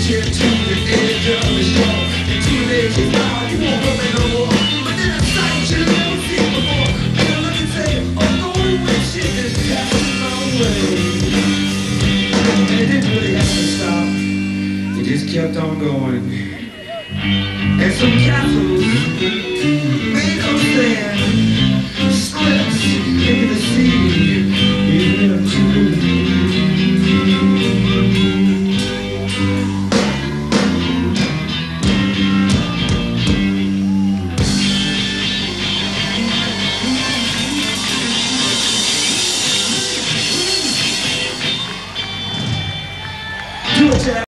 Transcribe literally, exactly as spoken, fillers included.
you to the edge of the shore. And two days you thought you won't come in no more. But then I saw you should have never seen before. And I look and say, oh, go away, shit is passing my way. And it didn't really have to stop. It just kept on going. And some castles